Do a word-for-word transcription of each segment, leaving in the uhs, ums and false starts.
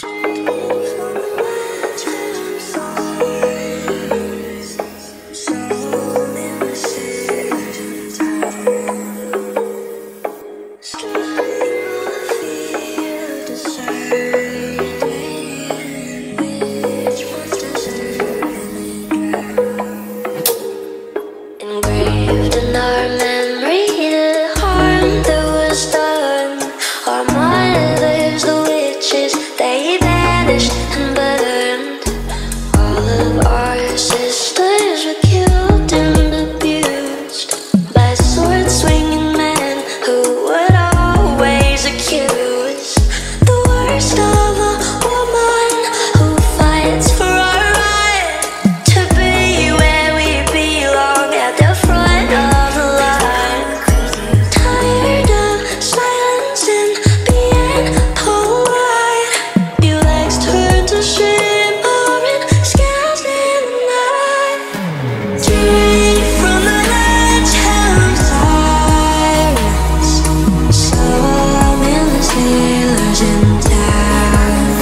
Engraved in our memory, the harm that was done. Our mothers, the witches, they vanished and burned. All of our sisters were killed and abused by sword-swinging men who would always accuse the worst of a woman who fights for our right to be where we belong at the front of the line. Tired of silence and being polite, your legs turn to shimmering scales in the night. Drink from the ledge of sirens, some endless sailors in town.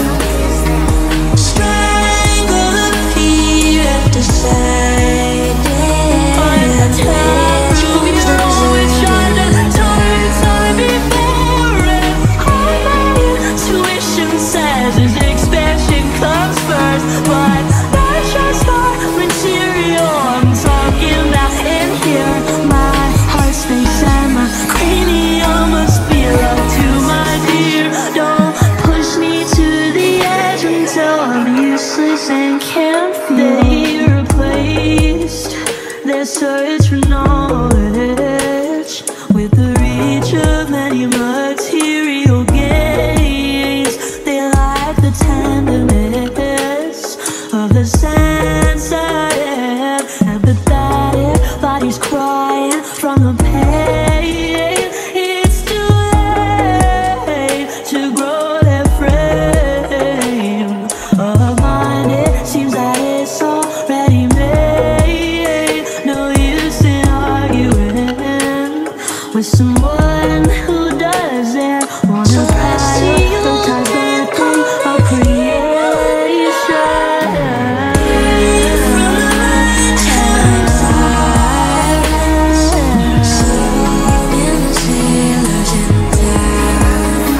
Strangle the fear of deciding which is the always trying to turn time before it. All my intuition says his expansion comes first, but not just our material I'm talking about in here. My heart space and my cranium must be love to my dear. Don't push me to the edge until I'm useless and can't feel. They replaced their search for knowledge with the reach of many material gains. They lack the tenderness of the sensitive, empathetic bodies crying from the pain. It's too late to grow their frame of mind. It seems that it's already made. No use in arguing with someone who doesn't wanna pass the time thing of creation. From the ledge of sirens, some endless sailors in town.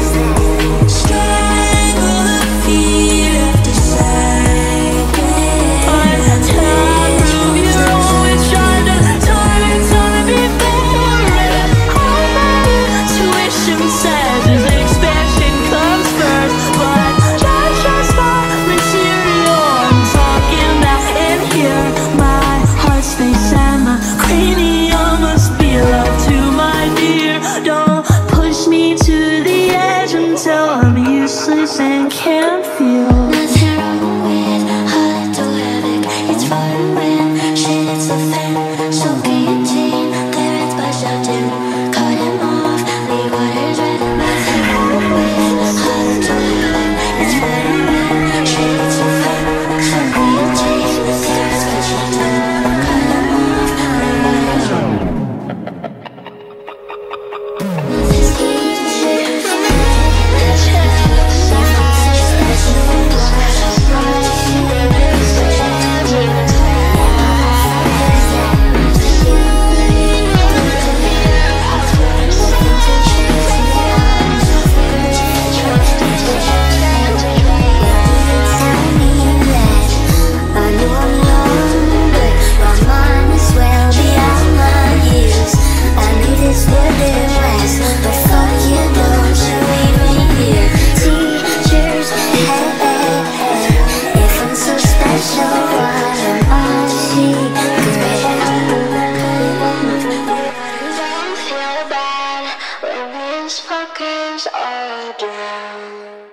Strangle the fear of deciding. Taproot, you're always trying to turn time before it. All my intuition says his expansion comes first, but not just my material I'm talking about in here. My heart space and my cranium must be love to my dear. Don't push me to the edge until I'm useless and can't feel. Nothing wrong with a little havoc. It's fun when shit hits the fan. So guillotine their heads by shouting, cut him off, leave waters red. Nothing wrong with a little havoc. It's fun when shit hits the fan. So guillotine their heads by shouting, cut him off, leave waters red. Nothing's easy from the edge of fuckers are drowned.